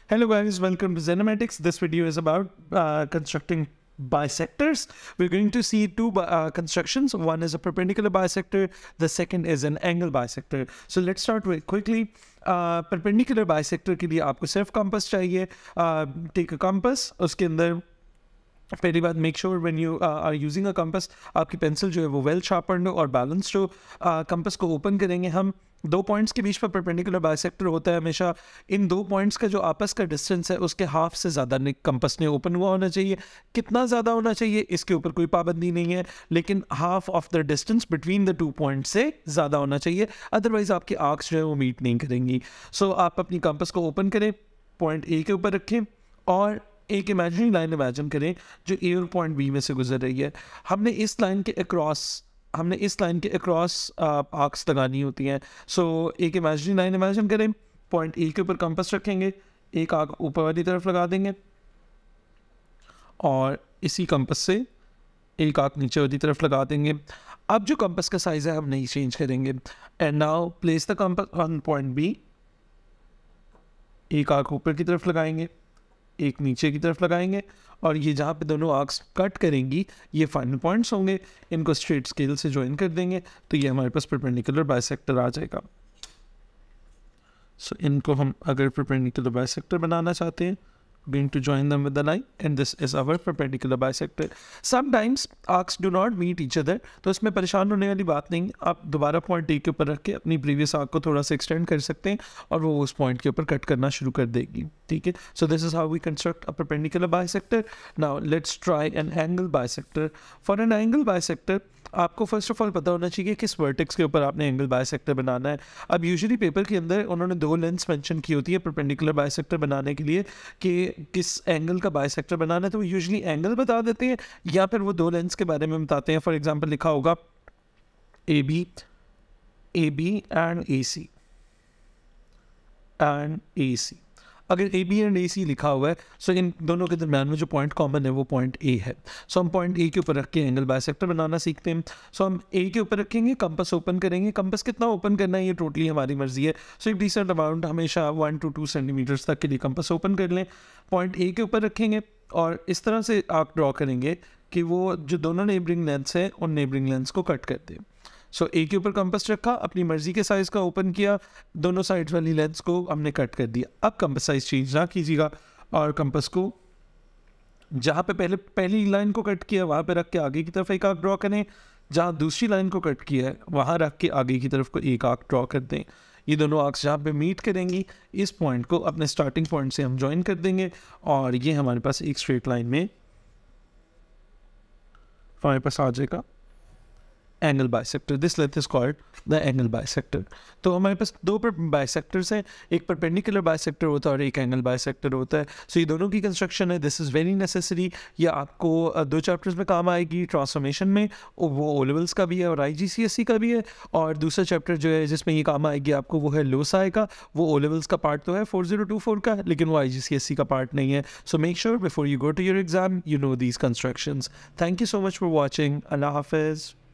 Hello guys, welcome to Zenomatics. This video is about constructing bisectors. We're going to see two constructions. One is a perpendicular bisector, the second is an angle bisector. So let's start with quickly. Perpendicular bisector के लिए आपको सिर्फ compass चाहिए. Take a compass, उसके अंदर पहली बात make sure when you are using a compass आपकी पेंसिल जो है वो वेल शार्पन्ड हो और बैलेंस्ड हो. कंपास को ओपन करेंगे हम. दो पॉइंट्स के बीच पर परपेंडिकुलर बाइसेक्टर होता है हमेशा. इन दो पॉइंट्स का जो आपस का डिस्टेंस है उसके हाफ से ज़्यादा कंपास ने ओपन हुआ होना चाहिए. कितना ज़्यादा होना चाहिए इसके ऊपर कोई पाबंदी नहीं है, लेकिन half of the distance between the two point से ज़्यादा होना चाहिए, अदरवाइज आपकी आर्क्स जो है वो मीट नहीं करेंगी. सो आप अपनी कंपास को ओपन करें, पॉइंट ए के ऊपर रखें और एक इमेजिनरी लाइन इमेजिन करें जो ए और पॉइंट बी में से गुजर रही है. हमने इस लाइन के अक्रॉस आर्क्स लगानी होती हैं. सो एक इमेजिनरी लाइन इमेजिन करें, पॉइंट ए के ऊपर कंपास रखेंगे, एक आर्क ऊपर वाली तरफ लगा देंगे और इसी कंपास से एक आर्क नीचे वाली तरफ लगा देंगे. अब जो कंपास का साइज़ है हम नहीं चेंज करेंगे. And now place the compass on point B. एक आर्क ऊपर की तरफ लगाएंगे, एक नीचे की तरफ लगाएंगे और ये जहाँ पे दोनों आर्क्स कट करेंगी ये फाइनल पॉइंट्स होंगे. इनको स्ट्रेट स्केल से ज्वाइन कर देंगे तो ये हमारे पास परपेंडिकुलर बाइसेक्टर आ जाएगा. सो इनको हम अगर परपेंडिकुलर बाइसेक्टर बनाना चाहते हैं, going to join them with the line and this is our perpendicular bisector. Sometimes arcs do not meet each other, तो इसमें परेशान होने वाली बात नहीं. आप दोबारा पॉइंट ए के ऊपर रख के अपनी प्रीवियस आर्क को थोड़ा सा एक्सटेंड कर सकते हैं और वो उस पॉइंट के ऊपर कट करना शुरू कर देगी. ठीक है. So this is how we construct a perpendicular bisector. Now let's try an angle bisector. For an angle bisector आपको फर्स्ट ऑफ ऑल पता होना चाहिए किस वर्टेक्स के ऊपर आपने एंगल बाइसेक्टर बनाना है. अब यूजुअली पेपर के अंदर उन्होंने दो लेंथ्स मेंशन की होती है परपेंडिकुलर बाइसेक्टर बनाने के लिए कि किस एंगल का बाइसेक्टर बनाना है, तो वो यूजुअली एंगल बता देते हैं या फिर वो दो लेंथ्स के बारे में बताते हैं. फॉर एग्जांपल लिखा होगा ए बी एंड ए सी. अगर ए बी एंड ए सी लिखा हुआ है सो इन दोनों के दरम्यान में जो पॉइंट कॉमन है वो पॉइंट ए है. सो हम पॉइंट ए के ऊपर रख के एंगल बाइसेक्टर बनाना सीखते हैं. सो हम ए के ऊपर रखेंगे, कंपास ओपन करेंगे. कंपास कितना ओपन करना है ये टोटली हमारी मर्जी है. सो एक डिसेंट अमाउंट हमेशा 1 to 2 सेंटीमीटर्स तक के लिए कंपास ओपन कर लें. पॉइंट ए के ऊपर रखेंगे और इस तरह से आर्क ड्रॉ करेंगे कि वो जो दोनों नेबरिंग लेंथ्स हैं उन नेबरिंग लेंथ्स को कट कर दें. सो ए के ऊपर कंपास रखा, अपनी मर्जी के साइज़ का ओपन किया, दोनों साइड्स वाली लेंथ्स को हमने कट कर दिया. अब कंपास साइज चेंज ना कीजिएगा और कंपास को जहाँ पे पहली लाइन को कट किया वहाँ पे रख के आगे की तरफ एक आर्क ड्रॉ करें. जहाँ दूसरी लाइन को कट किया है वहाँ रख के आगे की तरफ को एक आर्क ड्रॉ कर दें. ये दोनों आर्क्स जहाँ पे मीट करेंगी इस पॉइंट को अपने स्टार्टिंग पॉइंट से हम ज्वाइन कर देंगे और ये हमारे पास एक स्ट्रेट लाइन में हमारे पास आ जाएगा angle bisector. This length is called the angle bisector. तो हमारे पास दो बाइसेक्टर्स हैं, एक परपेंडिकुलर बाइसेक्टर होता है और एक एंगल बाइसेक्टर होता है. सो ये दोनों की कंस्ट्रक्शन है. This is very necessary. ये आपको दो चैप्टर्स में काम आएगी ट्रांसफॉर्मेशन में. वो ओ लेवल्स का भी है और IGCSE का भी है. और दूसरा चैप्टर जो है जिसमें ये काम आएगी आपको वो है लोसाई का. वो ओ लेवल्स का पार्ट तो है 4024 का, लेकिन वो IGCSE का पार्ट नहीं है. So make sure before you go to your exam you know these constructions. Thank you so much for watching. Allah हाफिज़.